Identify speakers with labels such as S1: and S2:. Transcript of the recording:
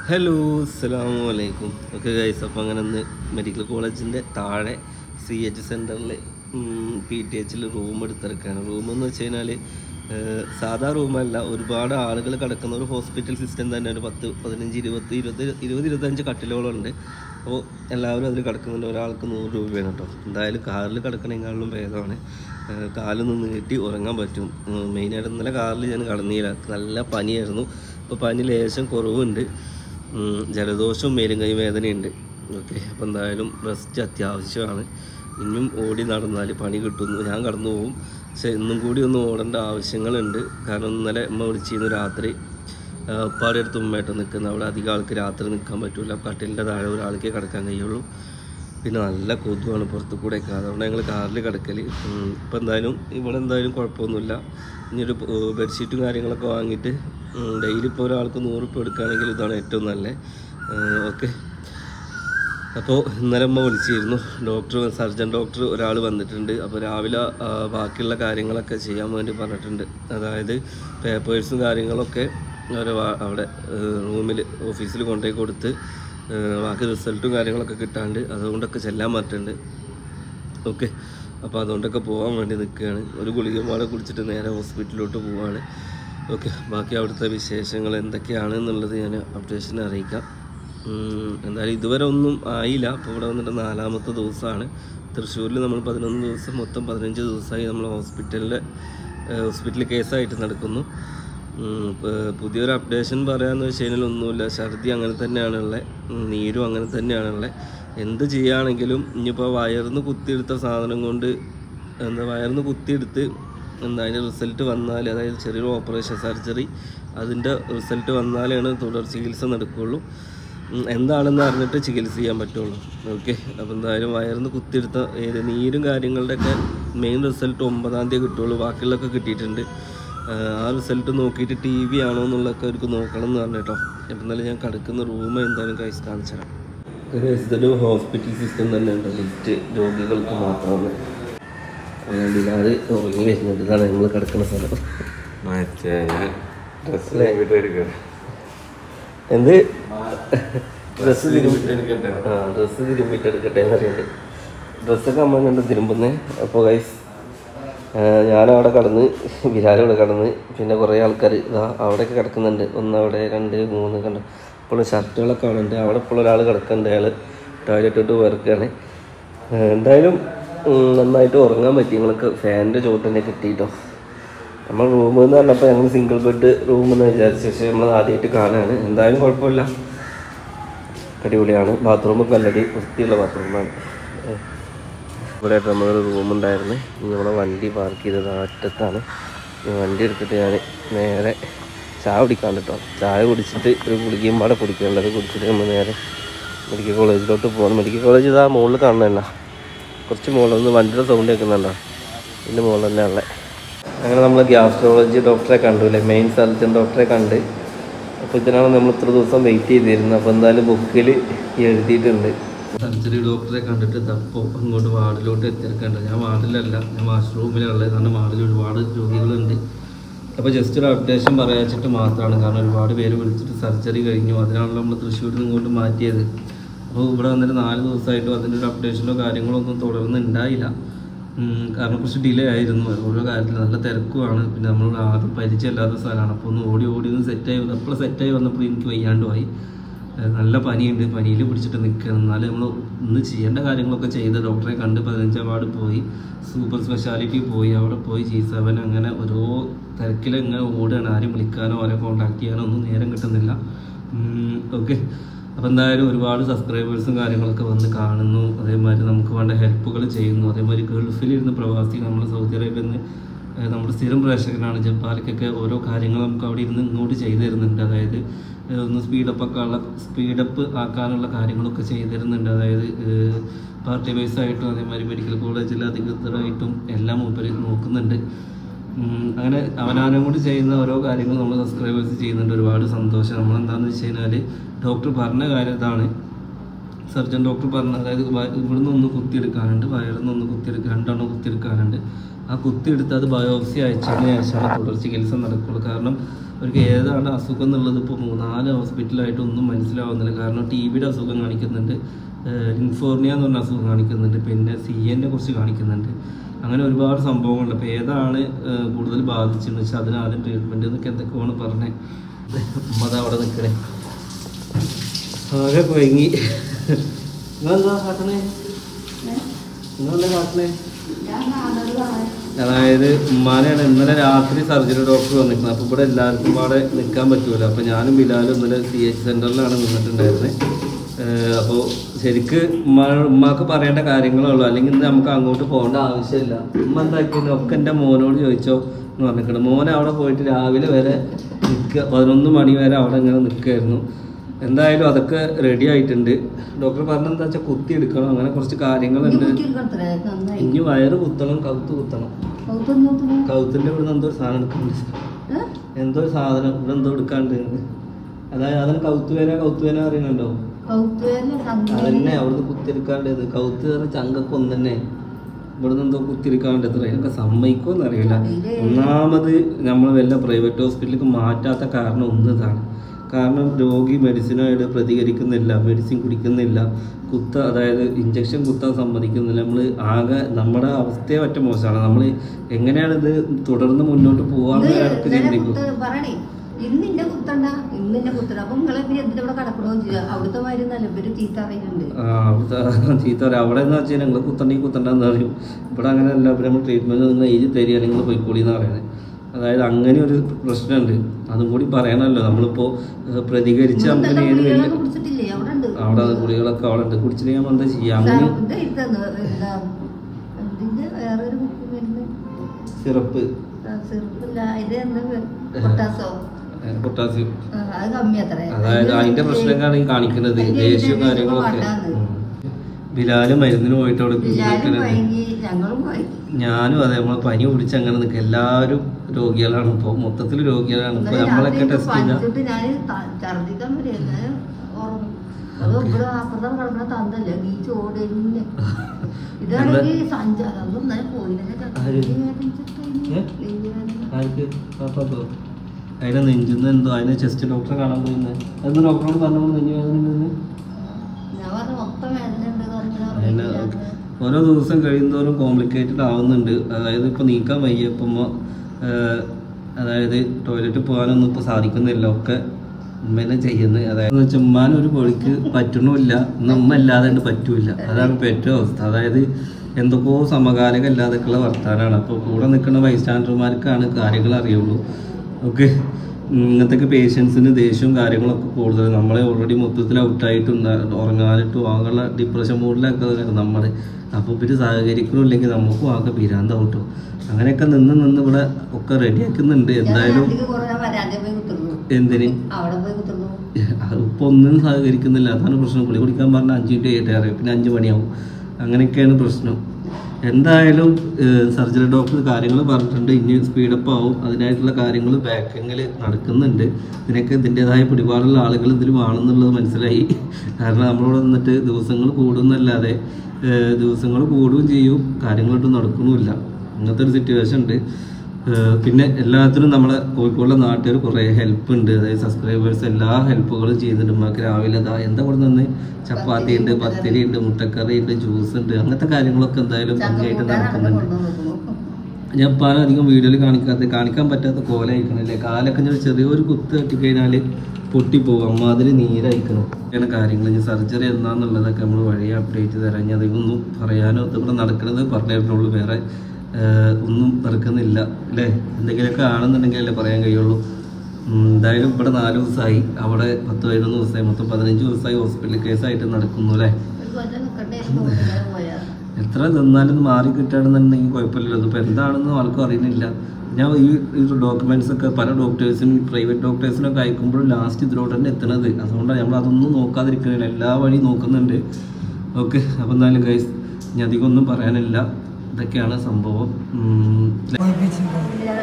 S1: Hello അസ്സലാമു അലൈക്കും. Okay guys, അപ്പോൾ അങ്ങനെ ഒന്ന് മെഡിക്കൽ കോളേജിൻ്റെ താഴെ CH സെൻറ്ററിൽ PTH റൂം എടുത്തിറക്കുകയാണ്. റൂമെന്ന് വെച്ച് കഴിഞ്ഞാൽ സാധാ റൂമല്ല, ഒരുപാട് ആളുകൾ കിടക്കുന്ന ഒരു ഹോസ്പിറ്റൽ സിസ്റ്റം തന്നെ. ഒരു 10, 15, 20, 25 കട്ടിലുകളുണ്ട്. അപ്പോൾ എല്ലാവരും അതിൽ കിടക്കുന്നുണ്ട്. ഒരാൾക്ക് 100 രൂപയാണ് കേട്ടോ. എന്തായാലും കാറിൽ കിടക്കണേക്കാളും ഭേദമാണ്. കാലൊന്ന് നീട്ടി ഉറങ്ങാൻ പറ്റും. മെയിനായിട്ട് ഇന്നലെ കാറിൽ ഞാൻ കിടന്നില്ല, നല്ല പനിയായിരുന്നു. അപ്പോൾ പനി ലേശം കുറവുണ്ട്, ജലദോഷവും മേലും കൈ വേദനയുണ്ട്. ഓക്കെ, അപ്പോൾ എന്തായാലും റെസ്റ്റ് അത്യാവശ്യമാണ്. ഇനിയും ഓടി നടന്നാൽ പണി കിട്ടുന്നു, ഞാൻ കടന്നു പോകും. പക്ഷേ ഇന്നും കൂടി ഒന്ന് ഓടേണ്ട ആവശ്യങ്ങളുണ്ട്. കാരണം ഇന്നലെ അമ്മ വിളിച്ചിരുന്നു രാത്രി, ഉപ്പാടെ അടുത്ത് ഉമ്മയായിട്ട് നിൽക്കുന്നത്. അവിടെ അധികം ആൾക്ക് രാത്രി നിൽക്കാൻ പറ്റില്ല, കട്ടിലിൻ്റെ താഴെ ഒരാൾക്കേ കിടക്കാൻ കഴിയുള്ളൂ. പിന്നെ നല്ല കൊതുവാണ് പുറത്തു കൂടെയൊക്കെ, അതുകൊണ്ട് ഞങ്ങൾ കാറിൽ കിടക്കൽ. ഇപ്പോൾ എന്തായാലും ഇവിടെ എന്തായാലും കുഴപ്പമൊന്നുമില്ല. ഇനിയൊരു ബെഡ്ഷീറ്റും കാര്യങ്ങളൊക്കെ വാങ്ങിയിട്ട് ഡെയിലി ഇപ്പോൾ ഒരാൾക്ക് 100 രൂപ എടുക്കുകയാണെങ്കിൽ ഇതാണ് ഏറ്റവും നല്ലത്. ഓക്കെ, അപ്പോൾ ഇന്നലെ അമ്മ വിളിച്ചിരുന്നു. സർജൻ ഡോക്ടർ ഒരാൾ വന്നിട്ടുണ്ട്. അപ്പോൾ രാവിലെ ബാക്കിയുള്ള കാര്യങ്ങളൊക്കെ ചെയ്യാൻ വേണ്ടി പറഞ്ഞിട്ടുണ്ട്. അതായത് പേപ്പേഴ്സും കാര്യങ്ങളൊക്കെ അവിടെ റൂമിൽ ഓഫീസിൽ കൊണ്ടുപോയി കൊടുത്ത് ബാക്കി റിസൾട്ടും കാര്യങ്ങളൊക്കെ കിട്ടാണ്ട് അതുകൊണ്ടൊക്കെ ചെല്ലാൻ പറ്റുന്നുണ്ട്. ഓക്കെ, അപ്പോൾ അതുകൊണ്ടൊക്കെ പോകാൻ വേണ്ടി നിൽക്കുകയാണ്. ഒരു ഗുളികമാടെ കുടിച്ചിട്ട് നേരെ ഹോസ്പിറ്റലിലോട്ട് പോവുകയാണ്. ഓക്കെ, ബാക്കി അവിടുത്തെ വിശേഷങ്ങൾ എന്തൊക്കെയാണെന്നുള്ളത് ഞാൻ അപ്ഡേഷൻ അറിയിക്കാം. എന്തായാലും ഇതുവരെ ഒന്നും ആയില്ല. അപ്പോൾ ഇവിടെ വന്നിട്ട് 4ാമത്തെ ദിവസമാണ്. തൃശ്ശൂരിൽ നമ്മൾ 11 ദിവസം, മൊത്തം 15 ദിവസമായി നമ്മൾ ഹോസ്പിറ്റൽ കേസായിട്ട് നടക്കുന്നു. പുതിയൊരു അപ്ഡേഷൻ പറയാമെന്ന് വെച്ച് കഴിഞ്ഞാൽ ഒന്നുമില്ല. ഛർദി അങ്ങനെ തന്നെയാണുള്ളത്, നീരും അങ്ങനെ തന്നെയാണുള്ളത്. എന്ത് ചെയ്യുകയാണെങ്കിലും ഇനിയിപ്പോൾ വയറിന്ന് കുത്തിയെടുത്ത സാധനം കൊണ്ട് വയറിന്ന് കുത്തിയെടുത്ത് അതിൻ്റെ റിസൾട്ട് വന്നാൽ, അതായത് ചെറിയൊരു ഓപ്പറേഷൻ സർജറി, അതിൻ്റെ റിസൾട്ട് വന്നാലാണ് തുടർ ചികിത്സ നടക്കുകയുള്ളൂ. എന്താണെന്ന് അറിഞ്ഞിട്ട് ചികിത്സ ചെയ്യാൻ പറ്റുള്ളൂ. ഓക്കെ, അപ്പോൾ എന്തായാലും വയറിന്ന് കുത്തിയെടുത്ത നീരും കാര്യങ്ങളുടെയൊക്കെ മെയിൻ റിസൾട്ട് 9-ാം തീയതി കിട്ടുള്ളൂ. ബാക്കിയുള്ളതൊക്കെ കിട്ടിയിട്ടുണ്ട്. ആ റിസൾട്ട് നോക്കിയിട്ട് TV ആണോ എന്നുള്ളതൊക്കെ അവർക്ക് നോക്കണം എന്ന് പറഞ്ഞു കേട്ടോ. അപ്പോൾ എന്നാലും ഞാൻ കിടക്കുന്ന റൂം എന്തായാലും കൈസ് കാണിച്ചു തരാം. ഇതൊരു ഹോസ്പിറ്റൽ സിസ്റ്റം തന്നെ ഉണ്ട്, ലിസ്റ്റ് രോഗികൾക്ക് മാത്രമാണ്. അത് ഉറങ്ങി വരുന്നുണ്ട്. ഇതാണ് നമ്മൾ കിടക്കുന്ന സ്ഥലം. എന്ത് ഡ്രസ്സ് തിരുമ്പിട്ട് എടുക്കട്ടെ എന്നറിയുന്നുണ്ട്. ഡ്രസ്സൊക്കെ അമ്മ കണ്ട് തിരുമ്പുന്നേ. അപ്പോൾ ഗൈസ് ഞാനവിടെ കടന്ന്, വിരാലിവിടെ കടന്ന്, പിന്നെ കുറേ ആൾക്കാർ ഇതാ അവിടെയൊക്കെ കിടക്കുന്നുണ്ട്. 1, അവിടെ 2, 3 കണ്ട് ഇപ്പോഴും ഷർട്ടുകളൊക്കെ കാണുന്നുണ്ട്. അവിടെ ഇപ്പോൾ ഒരാൾ കിടക്കുന്നുണ്ട്, അയാൾ ടോയ്ലറ്റ് ഇട്ട് വറുക്കുകയാണ്. എന്തായാലും നന്നായിട്ട് ഉറങ്ങാൻ പറ്റി. ഞങ്ങൾക്ക് ഫാനിൻ്റെ ചോട്ട് തന്നെ കിട്ടിയിട്ടോ. നമ്മൾ റൂം എന്ന് പറഞ്ഞപ്പോൾ ഞങ്ങൾ സിംഗിൾ ബെഡ് റൂം എന്ന് വിചാരിച്ചു, പക്ഷേ നമ്മൾ ആദ്യമായിട്ട് കാണുകയാണ്. എന്തായാലും കുഴപ്പമില്ല, അടിപൊളിയാണ്. ബാത്റൂമൊക്കെ നല്ലൊരു വൃത്തിയുള്ള ബാത്റൂമാണ്. ഇവിടെ നമ്മളൊരു റൂമുണ്ടായിരുന്നു. നമ്മളെ വണ്ടി പാർക്ക് ചെയ്തത് അറ്റത്താണ്. വണ്ടി എടുത്തിട്ട് ഞാൻ നേരെ ചായ കുടിക്കാൻ കേട്ടോ. ചായ കുടിച്ചിട്ട് ഒരു ഗുളികയും പാടെ കുടിക്കാനുള്ളത് കുടിച്ചിട്ട് നമ്മൾ നേരെ മെഡിക്കൽ കോളേജിലോട്ട് പോകണം. മെഡിക്കൽ കോളേജ് ഇതാ മുകളിൽ കാണണമല്ല, കുറച്ച് മുകളിലൊന്ന് വണ്ടിയുടെ സൗണ്ട് കേൾക്കുന്നുണ്ടോ, ഇതിൻ്റെ മുകളിൽ തന്നെ ഉള്ളത്. അങ്ങനെ നമ്മൾ ഗ്യാസ്ട്രോളജി ഡോക്ടറെ കണ്ടുല്ലേ, മെയിൻ സർജൻ ഡോക്ടറെ കണ്ട്. അപ്പോൾ ഇതിനാണ് നമ്മൾ ഇത്ര ദിവസം വെയിറ്റ് ചെയ്തിരുന്നത്. അപ്പോൾ എന്തായാലും ബുക്കിൽ എഴുതിയിട്ടുണ്ട്. സർജറി ഡോക്ടറെ കണ്ടിട്ട് തപ്പോൾ അങ്ങോട്ട് വാർഡിലോട്ട് എത്തിയിരിക്കേണ്ട. ഞാൻ വാർഡിലല്ല, ഞാൻ വാഷ്റൂമിലുള്ളത്. കാരണം വാർഡിൽ ഒരുപാട് രോഗികളുണ്ട്. അപ്പോൾ ജസ്റ്റ് ഒരു അപ്ഡേഷൻ പറയാച്ചിട്ട് മാത്രമാണ്. കാരണം ഒരുപാട് പേര് വിളിച്ചിട്ട് സർജറി കഴിഞ്ഞു, അതിനാണല്ലോ നമ്മൾ തൃശ്ശൂരിൽ നിന്ന് ഇങ്ങോട്ട് മാറ്റിയത്. അപ്പോൾ ഇവിടെ വന്നിട്ട് 4 ദിവസമായിട്ടും അതിൻ്റെ ഒരു അപ്ഡേഷനോ കാര്യങ്ങളോ ഒന്നും തുടർന്നുണ്ടായില്ല. കാരണം കുറച്ച് ഡിലേ ആയിരുന്നു. ഓരോ കാര്യത്തിൽ നല്ല തിരക്കുമാണ്. പിന്നെ നമ്മൾ ആദ്യം പരിചയമില്ലാത്ത സ്ഥലമാണ്. അപ്പോൾ ഒന്ന് ഓടി ഒന്ന് സെറ്റായി എപ്പോഴും സെറ്റായി വന്നപ്പോൾ എനിക്ക് വയ്യാണ്ടുമായി. നല്ല പനിയുണ്ട്, പനിയിൽ പിടിച്ചിട്ട് നിൽക്കുകയാണ്. എന്നാലും നമ്മൾ ഇന്ന് ചെയ്യേണ്ട കാര്യങ്ങളൊക്കെ ചെയ്ത് ഡോക്ടറെ കണ്ട് 15-ാം വാർഡ് പോയി, സൂപ്പർ സ്പെഷ്യാലിറ്റി പോയി, അവിടെ പോയി G7, അങ്ങനെ ഓരോ തിരക്കിലിങ്ങനെ ഓടുകയാണ്. ആരും വിളിക്കാനോ ആരെ കോൺടാക്ട് ചെയ്യാനോ ഒന്നും നേരം കിട്ടുന്നില്ല. ഓക്കെ, അപ്പോൾ എന്തായാലും ഒരുപാട് സബ്സ്ക്രൈബേഴ്സും കാര്യങ്ങളൊക്കെ വന്ന് കാണുന്നു. അതേമാതിരി നമുക്ക് വേണ്ട ഹെൽപ്പുകൾ ചെയ്യുന്നു. അതേമാതിരി ഗൾഫിലിരുന്ന് പ്രവാസി, നമ്മൾ സൗദി അറേബ്യയിൽ നിന്ന് നമ്മുടെ സ്ഥിരം പ്രേക്ഷകനാണ് ജപ്പാലിക്കൊക്കെ ഓരോ കാര്യങ്ങൾ നമുക്ക് അവിടെ ഇരുന്ന് ഇങ്ങോട്ട് ചെയ്തു തരുന്നുണ്ട്. അതായത് ഒന്ന് സ്പീഡപ്പ് ആക്കാനുള്ള കാര്യങ്ങളൊക്കെ ചെയ്തു തരുന്നുണ്ട്. അതായത് പാർട്ടി ബേസായിട്ടും അതേമാതിരി മെഡിക്കൽ കോളേജിൽ അധികൃതരായിട്ടും എല്ലാം മൂപ്പര് നോക്കുന്നുണ്ട്. അങ്ങനെ അവനാനും കൂടി ചെയ്യുന്ന ഓരോ കാര്യങ്ങൾ നമ്മൾ സബ്സ്ക്രൈബേഴ്സ് ചെയ്യുന്നുണ്ട്. ഒരുപാട് സന്തോഷം. നമ്മളെന്താണെന്ന് വെച്ച് കഴിഞ്ഞാൽ ഡോക്ടർ പറഞ്ഞ കാര്യം ഇതാണ്. സർജൻ ഡോക്ടർ പറഞ്ഞ, അതായത് ഇവിടുന്ന് ഒന്ന് കുത്തിയെടുക്കാനുണ്ട്, വയറിൽ നിന്ന് കുത്തിയെടുക്കുക, 2 എണ്ണം കുത്തിയെടുക്കാനുണ്ട്. ആ കുത്തിയെടുത്ത് അത് ബയോപ്സി അയച്ചതിന് ശേഷമാണ് തുടർ ചികിത്സ നടക്കുകയുള്ളൂ. കാരണം അവർക്ക് ഏതാണ് അസുഖം എന്നുള്ളത് ഇപ്പോൾ 3-4 ഹോസ്പിറ്റലായിട്ട് ഒന്നും മനസ്സിലാവുന്നില്ല. കാരണം TBയുടെ അസുഖം കാണിക്കുന്നുണ്ട്, ഇൻഫോർണിയ എന്ന് പറഞ്ഞ അസുഖം കാണിക്കുന്നുണ്ട്, പിന്നെ CNനെ കുറിച്ച് കാണിക്കുന്നുണ്ട്. അങ്ങനെ ഒരുപാട് സംഭവങ്ങളുണ്ട്. അപ്പോൾ ഏതാണ് കൂടുതൽ ബാധിച്ചെന്ന് വെച്ചാൽ അതിന് ആദ്യം ട്രീറ്റ്മെൻറ്റ് എന്നൊക്കെ എന്തൊക്കെയാണ് പറഞ്ഞത്. ഉമ്മ അവിടെ നിൽക്കണേ, ആകെ കുഴങ്ങി. നിങ്ങളെന്താ കാട്ടണേ? നിങ്ങളെന്താ കാട്ടണേ? അതായത് ഉമ്മാനെയാണ് ഇന്നലെ രാത്രി സർജറി ഡോക്ടർ വന്നിരിക്കുന്നത്. അപ്പോൾ ഇവിടെ എല്ലാവർക്കും അവിടെ നിൽക്കാൻ പറ്റുമല്ലോ. അപ്പോൾ ഞാനും ബിലാലും ഇന്നലെ CH സെൻ്ററിലാണ് നിന്നിട്ടുണ്ടായിരുന്നത്. അപ്പോൾ ശരിക്ക് ഉമ്മാക്ക് പറയേണ്ട കാര്യങ്ങളുള്ളൂ, അല്ലെങ്കിൽ ഇന്ന് നമുക്ക് അങ്ങോട്ട് പോകേണ്ട ആവശ്യമില്ല. ഉമ്മ എന്താക്കിയത് ഒക്കെ എൻ്റെ മോനോട് ചോദിച്ചോ എന്ന് പറഞ്ഞിട്ടുണ്ട്. മോനെ അവിടെ പോയിട്ട് രാവിലെ വരെ നിൽക്കുക, 11 മണി വരെ അവിടെ ഇങ്ങനെ നിൽക്കുമായിരുന്നു. എന്തായാലും അതൊക്കെ റെഡി ആയിട്ടുണ്ട്. ഡോക്ടർ പറഞ്ഞെന്താ വെച്ചാൽ കുത്തി എടുക്കണം, അങ്ങനെ കുറച്ച് കാര്യങ്ങളുണ്ട്. ഇനി വയറ് കുത്തണം, കൗത്ത് കുത്തണം. കൗത്തിൻ്റെ ഇവിടെ എന്തോ ഒരു സാധനം എടുക്കുന്നുണ്ട്, എന്തോ ഒരു സാധനം ഇവിടെ എന്തോ എടുക്കാണ്ട്. അതായത് അതിന് കൗത്തുവേന അറിയുന്നുണ്ടോ? അതന്നെ അവിടുന്ന് കുത്തിരിക്കാണ്ടത്. കൗത്ത് കയറി ചങ്കൊക്കെ ഒന്ന് തന്നെ ഇവിടുന്ന് എന്തോ കുത്തിരിക്കാണ്ട്. എത്ര അതിനൊക്കെ സമ്മതിക്കുമെന്ന് അറിയില്ല. ഒന്നാമത് നമ്മൾ വല്ല പ്രൈവറ്റ് ഹോസ്പിറ്റലിലേക്ക് മാറ്റാത്ത കാരണം ഒന്നിതാണ്. കാരണം രോഗി മെഡിസിനായിട്ട് പ്രതികരിക്കുന്നില്ല, മെഡിസിൻ കുടിക്കുന്നില്ല, അതായത് ഇഞ്ചക്ഷൻ കുത്താൻ സമ്മതിക്കുന്നില്ല. നമ്മൾ ആകെ നമ്മുടെ അവസ്ഥയെ പറ്റ മോശമാണ്. നമ്മൾ എങ്ങനെയാണ് ഇത് തുടർന്ന് മുന്നോട്ട് പോകാമെന്ന് ഇടയ്ക്ക് ചിന്തിക്കും. ചീത്ത പറയും. അവിടെ എന്ന് വെച്ചാൽ നിങ്ങൾ കുത്തണ്ടെന്ന് പറയും. ഇവിടെ അങ്ങനെയല്ല, ഇവിടെ നമ്മൾ ട്രീറ്റ്മെൻറ്റ് നിങ്ങൾ എഴുതി തരിക, നിങ്ങൾ പോയിക്കോളി എന്ന് പറയുന്നത്. അതായത് അങ്ങനെ ഒരു പ്രശ്നമുണ്ട്, അതും കൂടി പറയണമല്ലോ. നമ്മളിപ്പോൾ പ്രതികരിച്ച് നമുക്ക് ഏത് വലിയ അവിടെ ഗുളികളൊക്കെ അവിടെ ഉണ്ട്, കുടിച്ചില്ലെങ്കിൽ നമ്മൾ എന്താ ചെയ്യാം? സിറപ്പ്, പൊട്ടാസ്യം, അതായത് അതിന്റെ പ്രശ്നങ്ങളാണ് ഈ കാണിക്കുന്നത്, ദേഷ്യവും കാര്യങ്ങളൊക്കെ. ബിലാല് മരുന്നിന് പോയിട്ട് അവിടെ ഞാനും അതെ, നമ്മളെ പനി പിടിച്ച് അങ്ങനെ നിൽക്കുക. എല്ലാവരും രോഗികളാണ് ഇപ്പോൾ, മൊത്തത്തിൽ രോഗികളാണ് ഇപ്പോൾ. നമ്മളൊക്കെ ടെസ്റ്റ് ചെയ്താൽ അതിനെ നെഞ്ചിന്ന് എന്തോ, അതിനെ ചെസ്റ്റ് ഡോക്ടറെ കാണാൻ പോയിരുന്നത്. അതെന്ന് ഡോക്ടറോട് പറഞ്ഞു നെഞ്ചു വേദന. ഓരോ ദിവസം കഴിയുന്നതോറും കോംപ്ലിക്കേറ്റഡ് ആവുന്നുണ്ട്. അതായത് ഇപ്പോൾ നീക്കാൻ വയ്യപ്പം, അതായത് ടോയ്ലറ്റിൽ പോകാനൊന്നും ഇപ്പോൾ സാധിക്കുന്നില്ല, ഒക്കെ ഉമ്മേനെ ചെയ്യുന്നത്. അതായത് വെച്ചാൽ ഉമ്മാനൊരു പൊളിക്ക് പറ്റണമില്ല, ഉമ്മ ഇല്ലാതെ പറ്റൂല. അതാണ് ഇപ്പോൾ ഏറ്റവും അവസ്ഥ. അതായത് എന്തൊക്കെയോ സമകാലികം ഇല്ലാതൊക്കെയുള്ള വർത്താനാണ്. അപ്പോൾ കൂടെ നിൽക്കുന്ന ബൈസ്റ്റാൻഡർമാർക്കാണ് കാര്യങ്ങൾ അറിയുള്ളൂ. ഓക്കെ, ഇങ്ങനത്തെ പേഷ്യൻസിന് ദേഷ്യവും കാര്യങ്ങളൊക്കെ കൂടുതൽ. നമ്മളെ ഓൾറെഡി മൊത്തത്തിൽ ഔട്ടായിട്ടും ഉറങ്ങാനിട്ടും ആകെയുള്ള ഡിപ്രഷൻ മൂഡിലൊക്കെ നമ്മൾ. അപ്പോൾ ഇവർ സഹകരിക്കണില്ലെങ്കിൽ നമുക്കും ആകെ പിരാന്താവട്ടോ. അങ്ങനെയൊക്കെ നിന്ന് ഇവിടെ ഒക്കെ റെഡിയാക്കുന്നുണ്ട്. എന്തായാലും എന്തിന് ഇപ്പോൾ ഒന്നും സഹകരിക്കുന്നില്ല, അതാണ് പ്രശ്നം. കുളി കുടിക്കാൻ പറഞ്ഞാൽ 5 മിനിറ്റ് കഴിയട്ടെ, പിന്നെ 5 മണിയാവും. അങ്ങനെയൊക്കെയാണ് പ്രശ്നം. എന്തായാലും സർജറി ഡോക്ടർ കാര്യങ്ങൾ പറഞ്ഞിട്ടുണ്ട്, ഇനി സ്പീഡപ്പ് ആവും. അതിനായിട്ടുള്ള കാര്യങ്ങൾ ബാക്കിങ്ങിൽ നടക്കുന്നുണ്ട്. ഇതിനൊക്കെ ഇതിൻ്റെതായ പിടിപാടുള്ള ആളുകൾ ഇതിൽ വേണമെന്നുള്ളത് മനസ്സിലായി. കാരണം നമ്മളിവിടെ വന്നിട്ട് ദിവസങ്ങൾ കൂടുന്നല്ലാതെ ദിവസങ്ങൾ കൂടുകയും ചെയ്യും, കാര്യങ്ങളൊട്ടും നടക്കണമില്ല. അങ്ങനത്തെ ഒരു സിറ്റുവേഷൻ ഉണ്ട്. പിന്നെ എല്ലാത്തിനും നമ്മളെ കോഴിക്കോടുള്ള നാട്ടുകാർ കുറേ ഹെൽപ്പ് ഉണ്ട്. അതായത് സബ്സ്ക്രൈബേഴ്സ് എല്ലാ ഹെൽപ്പുകളും ചെയ്തിട്ടുണ്ട്. നമുക്ക് രാവിലെ എന്താ ഇവിടെ നിന്ന് ചപ്പാത്തി ഉണ്ട്, പത്തിരി ഉണ്ട്, മുട്ടക്കറി ഉണ്ട്, ജ്യൂസ് ഉണ്ട്, അങ്ങനത്തെ കാര്യങ്ങളൊക്കെ എന്തായാലും ഭംഗിയായിട്ട് നടക്കുന്നുണ്ട്. ഞാൻ പല അധികം വീഡിയോയിൽ കാണിക്കാൻ പറ്റാത്ത കോലയക്കണല്ലേ. കാലൊക്കെ ഞാൻ ചെറിയൊരു കുത്ത് തട്ടിക്കഴിഞ്ഞാൽ പൊട്ടിപ്പോകും, അമ്മ അതിൽ നീരയക്കണം. അങ്ങനെ കാര്യങ്ങൾ ഇനി സർജറി എന്താണെന്നുള്ളതൊക്കെ നമ്മൾ വഴി അപ്ഡേറ്റ് തരാം. ഞാൻ അധികമൊന്നും പറയാനോ ഇതിവിടെ നടക്കുന്നത് പറഞ്ഞിട്ടുള്ളൂ, വേറെ ഒന്നും നടക്കുന്നില്ല അല്ലേ. എന്തെങ്കിലുമൊക്കെ ആണെന്നുണ്ടെങ്കിൽ അല്ലേ പറയാൻ കഴിയുള്ളൂ. എന്തായാലും ഇവിടെ 4 ദിവസമായി, അവിടെ 10-11 ദിവസമായി, മൊത്തം 15 ദിവസമായി ഹോസ്പിറ്റൽ കേസായിട്ട് നടക്കുന്നു അല്ലേ. എത്ര നിന്നാലും മാറി കിട്ടുകയാണെന്നുണ്ടെങ്കിൽ കുഴപ്പമില്ലല്ലോ. ഇപ്പോൾ എന്താണെന്ന് ആർക്കും അറിയുന്നില്ല. ഞാൻ ഈ ഡോക്യുമെൻറ്റ്സ് ഒക്കെ പല ഡോക്ടേഴ്സിനും പ്രൈവറ്റ് ഡോക്ടേഴ്സിനൊക്കെ അയക്കുമ്പോഴും ലാസ്റ്റ് ഇതിലോട്ട് തന്നെ എത്തുന്നത്. അതുകൊണ്ടാണ് നമ്മൾ അതൊന്നും നോക്കാതിരിക്കുന്നില്ല, എല്ലാ വഴിയും നോക്കുന്നുണ്ട്. ഓക്കെ, അപ്പോൾ എന്തായാലും ഗൈസ്, ഇനി അധികം ഒന്നും പറയാനില്ല. ഇതൊക്കെയാണ് സംഭവം.